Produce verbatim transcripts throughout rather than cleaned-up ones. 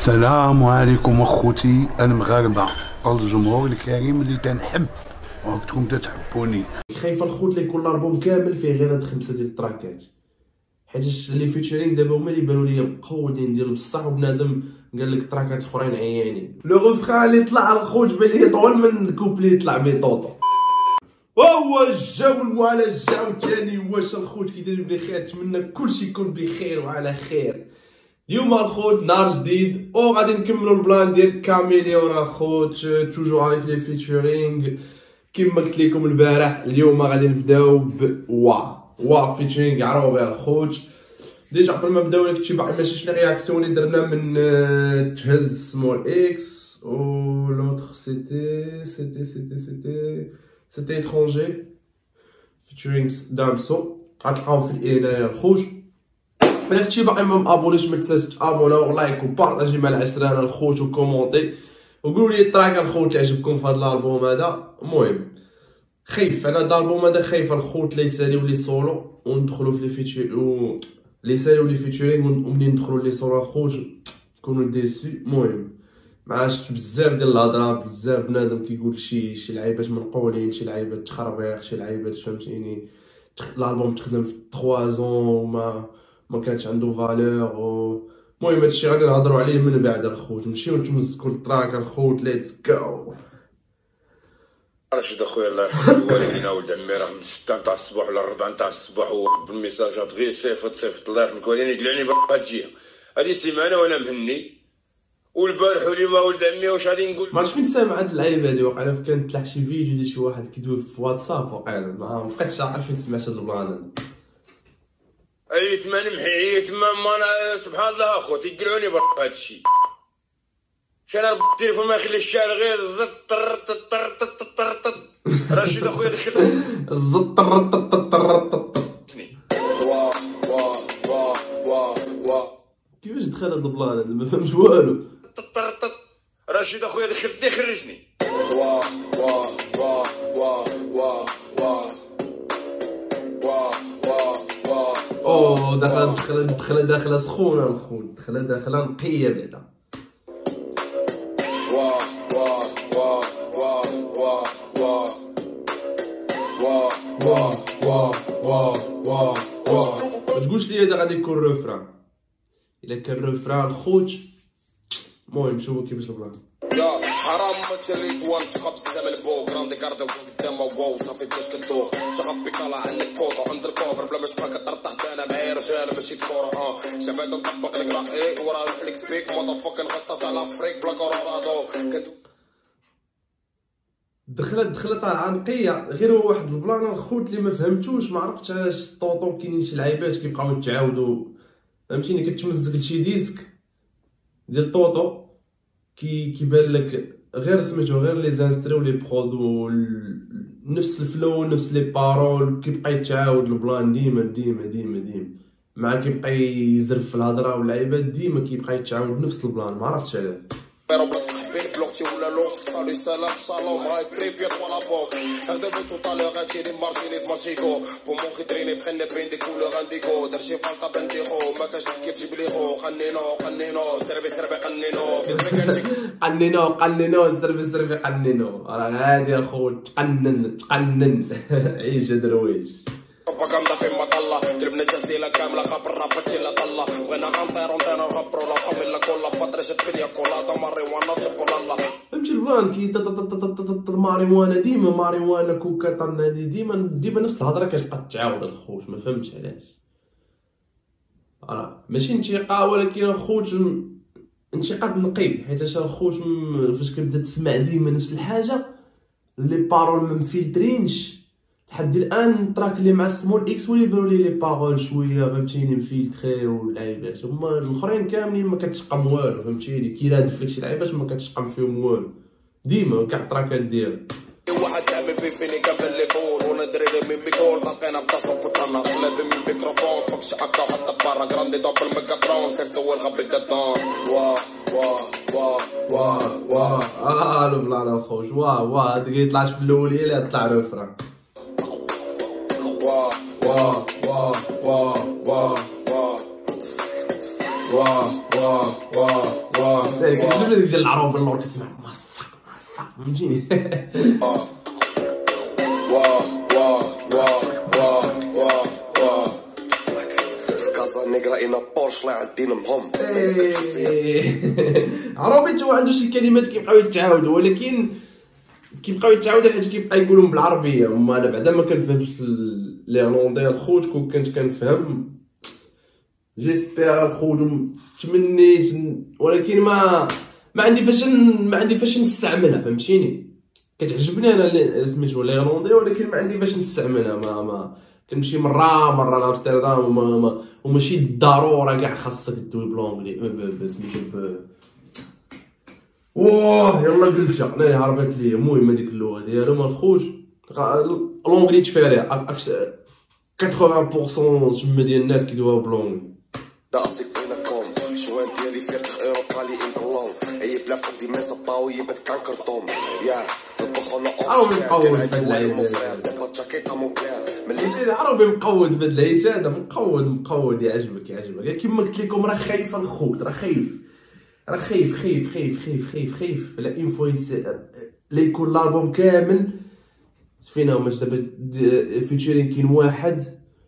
السلام عليكم اخوتي المغاربه الجمهور الكريم اللي تنحب وراكم تتحبوني. خايفه الخوت اللي يكون الالبوم كامل فيه غير هاد خمسه ديال التراكات، حيت لي فيتشرينغ دابا هما اللي بانوا ليا مقودين ديال بصح، وبنادم قال لك تراكات اخرين عيانين. لو ريفران اللي طلع الخوت بان لي طول من الكوبلي طلع بيطوطو. هو الجو وعلى الجو تاني. واش الخوت كي دايرين بخير؟ نتمنى كلشي يكون بخير وعلى خير. اليوم الخوت نهار جديد وغادي نكملوا البلان ديال كاميليون الخوت توجور افيك لي فيتشرينغ كيما قلت لكم البارح. اليوم غادي نبداو ب وا وا فيتشرينغ عرفوا بها الخوت. ديجا قبل ما نبداو لك تبع ماشي شنو رياكسيون اللي درنا من تهز سمول اكس و لوتر سيتي سيتي سيتي سيتي سيتي اترونجي فيتشرينغ دامسو غتلقاو في الانايا الخوت. الا كنتي باقي ما مابونيش ما تنساش تابونا ولايك وبارطاجي مع العسران الخوت وكومونتي وقولوا لي التراك الخوت عجبكم في هذا الالبوم هذا. المهم خايف انا هذا الالبوم هذا خايف الخوت لا يساليو لي سولو وندخلوا في لي فيتشر و لي ساليو لي فيتشرينغ ومنين ندخلوا لي سولو الخوت نكونوا ديسو. المهم ما شفت بزاف ديال الهضره، بزاف بنادم كيقول شي شي لعيبات منقولين، شي لعيبات تخربيق، شي لعيبات فهمتيني الالبوم تخدم في ثلاثة زون وما ما كانش عنده فالور. المهم هادشي غادي نهضروا عليه من بعد الخوت. نمشيو نتمزكوا التراك الخوت. ليتس جو. رشيد اخويا الله يرحم والدينا ولد عمي راه من ستة تاع الصباح ولا أربعة تاع الصباح بالميساجات غير صيفط صيفط الله يرحمك والدينا يدلعني بهاد الجهه. هادي سيمانه وانا مهني والبارح واليوم ولد عمي واش غادي نقول. ما عرفتش فين سامع هاد اللعيبه هادي. وقيلا كانت طلع شي فيديو ديال شي واحد كيدوي في واتساب وقيلا ما بقيتش عارف فين سمعت هاد البلان هذا. عييت ما نمحي عييت ما انا سبحان الله اخو تيقلعوني بهذا الشيء. شي انا التليفون ما يخليش الشارع غير زط طر طر طر طر. رشيد اخويا دخل زط طر طر طر طر. وا وا وا وا وا كيفاش دخل هاد البلان هذا ما فهمش والو. طر طر. رشيد اخويا دخلتني خرجني. وا وا وا وا وا وا اوه دخلت دخلت دخلت داخله سخونه الخوت، دخلت داخله نقيه بعدا. واه واه واه واه واه واه واه واه واه واه واه. ما تقولش لي هذا غادي يكون روفران. الا كان روفران الخوت المهم نشوفو كيفاش البلان. يا حرام ما تريد وان تخبص زعما البو كراندي كاردا وقف قدام واو صافي باش كدوخ تخبي طالع عندك كوطو عند الكوفر بلا ما تبقى كطرطح انا معايا رجال ماشي تفورا اه شباب نطبق لك راه ايه وراه نروح لك بيك مطفك نغطى على افريك بلا كولورادو. دخلت دخلت طالعه نقيه. غير واحد البلان الخوت اللي ما فهمتوش، ما عرفتش علاش الطوطو كاينين شي لعيبات كيبقاو يتعاودوا فهمتيني. كتمزق لشي ديسك ديال طوطو كي كيبان لك غير سميتو غير لي زانستري ولي برودو نفس الفلو نفس لي بارول كيبقى يتعاود البلان ديما ديما ديما ديما مع كيبقى يزرف في الهضره واللعيبات ديما كيبقى يتعاود نفس البلان. ما عرفتش علاش. بلوغتي ولا لوغت صالي سلام صالون هاي بريفيت ولا بوك هذا بو طالع غاتيري مارشيني في مارشيكو بو مون كيتريني بخنا بين دي كولور عنديكو درشي فالطا بنتيخو ما كاش كيف جيب لي خو قنينو قنينو سربي سربي قنينو قنينو قنينو سربي سربي قنينو. راه هادي الخوت تقنن تقنن عيش درويش. بروباغندا في مطلة دربنا جزيلة كاملة خبر رابطي لا طلة بغينا غنطيرو نطيرو نغبرو لا فاميلا كلها بطرش الدنيا كلها دا ماريوانا تشبو لالا. فهمتي البلان كي ماريوانا ديما ماريوانا كوكا طن هادي ديما ديما نفس الهضره كتبقى تعاود الخوت. ما فهمتش علاش. راه ماشي انتقاء ولكن الخوت انتقاد نقي، حيت الخوت فاش كتبدا تسمع ديما نفس الحاجه لي بارول ما مفلترينش. لحد الان التراك اللي مع سمول اكس ولي بانوا لي لي بارول شويه فهمتيني مفلتري واللعيبات، هما الاخرين كاملين ما كتشقم والو فهمتيني. كي رادف لك شي لعيبات ما كتشقم فيهم والو ديما كاع التراكات ديالو. واحد تعمل بيفيني كان بالليفون وندري لي من ميكول باقينا بتصرف وطنا خلاد من الميكروفون فكش اكا حتى برا كراندي دوبل ميكاترون سير سوى الغبريك دادان. واه واه واه واه واه اه لو بلا الخوت واه واه هادي كيطلعش في الاوليه اللي طلع روفران. واه واه واه واه واه واه واه واه واه كتعجبني ديك ديال العروب اللور كتسمع فهمتيني. واه واه واه واه واه واه في كازا نيغرا إنا بورش لا يعدينا مهم. عربي تا عنده شي كلمات كيبقاو يتعاودوا ولكن كيبقاو يتعاودوا حيت كيبقى يقولهم بالعربيه. اما انا بعدا ما كنفهمش لي هولندي الخوت. كون كنت كنفهم جيسبيغ الخوت تمنيت ولكن ما ما عندي فاش ما عندي فاش نستعملها فهمتيني. كتعجبني انا سميتو لي هولندي ولكن ما عندي فاش نستعملها. ما ما كنمشي مره مره لامستردام وما ما وماشي بالضروره كاع خاصك دوي بلونجلي سميتو ب واه يلا قلتها انا هربت لي. المهم هذيك اللغه ديالهم الخوت لونجلي تفارع ثمانين بالمية تما ديال الناس كيدويو بلونجلي. داسك بينكم شوان ديالي فيرتخ اوروبا لي ان دالون اي بلاف دي ميسا باو يبت كان كرتوم يا فبخنا اوبس ملي عربي مقود بهاد العيش هذا مقود مقود يعجبك يعجبك كيما قلت لكم. راه خايف الخوت راه خايف راه خايف خايف خايف خايف خايف خايف لا اون فوا لا يكون الالبوم كامل فينا هما دابا فيتشرين كاين واحد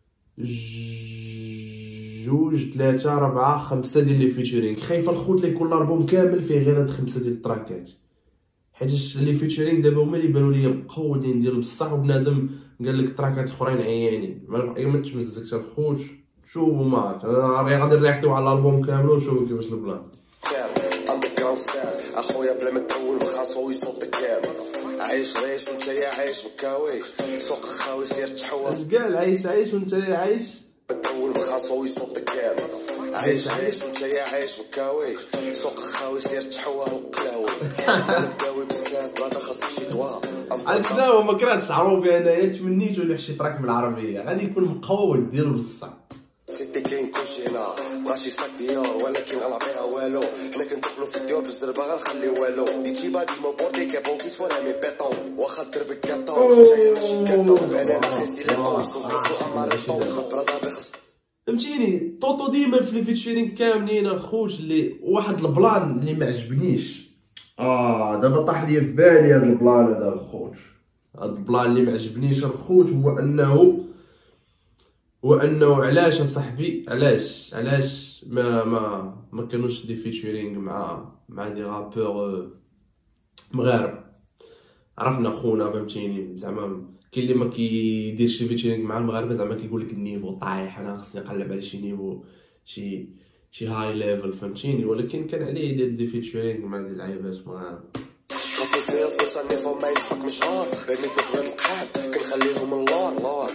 جوج ثلاثة ربعة خمسة ديال لي فيتشرين. خايف الخوت لا يكون الالبوم كامل فيه غير هاد خمسة ديال التراكات حيت لي فيتشرين دابا هما اللي بانوا ليا مقودين ديال بصح. وبنادم قال لك تراكات اخرين عيانين ما تمزكش الخوت. شوفوا معاك انا غادي نريحتو على الالبوم كامل ونشوفوا كيفاش البلان. اخويا بلا ما تطول بخاصو يصوت كام عايش عايش وانت يا عايش مكاوي سوق خاوي سير تحول قال عايش عايش وانت يا عايش تطول بخاصو يصوت كام عايش عايش وانت يا عايش مكاوي سوق خاوي سير تحول القلاوي انا بداوي بزاف بعدا خاصك شي دواء عرفتنا ما كرهتش عروبي انايا تمنيتو ليه شي تراك بالعربيه غادي يكون مقود ديالو بصح. سيتي كاين كلشي هنا ماشي ساك ديور ولكن غنعطيها والو. حنا كندخلو في الديور بالزربه غنخلي والو. ديتي بادي مو بوردي كابون كي سوانا مي بيطون واخا دربك كاطو جاي ماشي كاطو انا خاصي لي طون سوسو امار طون برا بخص فهمتيني. طوطو ديما في لي فيتشرين كاملين الخوت اللي واحد البلان اللي ما عجبنيش. اه دابا طاح لي في بالي هذا البلان هذا الخوت. هذا البلان اللي ما عجبنيش الخوت هو انه وانه علاش اصاحبي علاش علاش ما ما ما كانوش دي فيتشرينغ مع مع دي رابور مغاربه. عرفنا خونا فهمتيني زعما كاين اللي ما كيديرش دي فيتشرينغ مع المغاربه زعما كيقول لك النيفو طايح انا خصني نقلب على شي نيفو شي شي هاي ليفل فهمتيني. ولكن كان عليه يدير دي فيتشرينغ مع دي لعيبات مغاربه. خاصني فيها فرصه نيفو ما ينفك مش هار بينك وبين القحاب كنخليهم اللور لور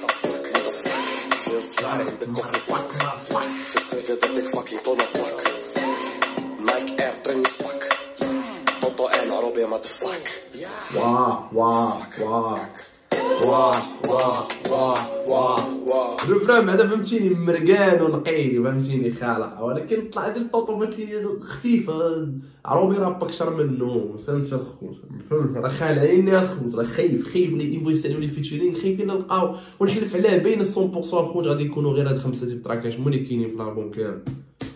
عندك كفر باك سيستر كدرتك فاكين طونا باك نايك اير تريني سباك طوطو ان عروبي ما تفاك واه واه واه واه واه واه واه واه الرفران بعدا فهمتيني مرقان ونقي فهمتيني خالع. ولكن طلع ديال طوطو بانت لي خفيفه عروبي راه اكثر منه فهمت الخوت. راه خالعيني الخوت راه خايف خايف لي يبغيو يستعملوا لي فيتشرين خايفين نلقاو ونحلف عليه بين مية بالمية الخوت غادي يكونوا غير هاد خمسه ديال التراكات هما اللي كاينين في الالبوم كامل.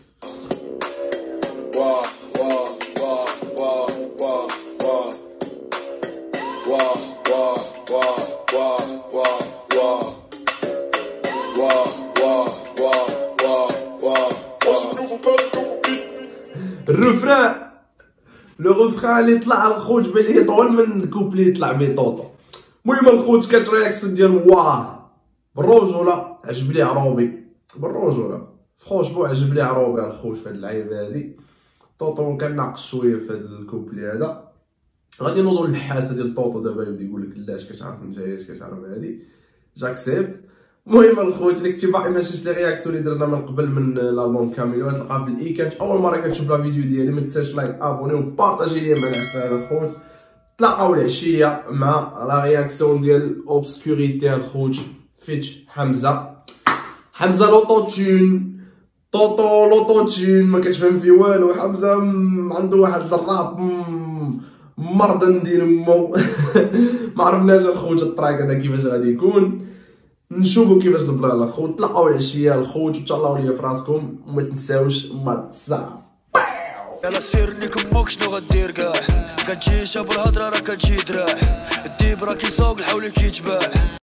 واه واه واه واه واه واه واه واه واه واه واه واه واه واه واه واه الرفران لو رفران اللي طلع الخوت بان لي طول من الكوبلي طلع بيه طوطو. المهم الخوت كانت رياكسيون ديال واه بالرجوله عجبني عروبي بالرجوله فرونشمون عجبني عروبي الخوت في هاد اللعيبه هادي. طوطو كان ناقص شويه في هاد الكوبلي هذا. غادي نوضوا للحاسه ديال طوطو دابا يبدا يقول لك لا اش كتعرف نتا اش كتعرف هادي جاكسبت. المهم الخوت اللي كنتي باقي ما شفتش لي رياكسيون اللي درنا من قبل من الالبوم كاميو تلقاه في الاي. كانت اول مره كتشوف لا فيديو ديالي ما تنساش لايك ابوني وبارطاجي ليا مع الناس الخوت. تلاقاو العشيه مع لا رياكسيون ديال اوبسكوريتي الخوت فيتش حمزه حمزه لوطوتون طوطو لوطوتون ما كتفهم فيه والو. حمزه عنده واحد الراب مرض ندير مو ما عرفناش الخوت التراك هذا كيفاش غادي يكون. نشوفوا كيفاش البلان الخوت. طلعوا العشيه الخوت وتهلاو ليا فراسكم وما تنساوش ما تصا يلا سيرني كموك شنو غدير كاع كتجي شاب الهضره راه كتجي دراع الديب راه كيسوق الحول كيتباع.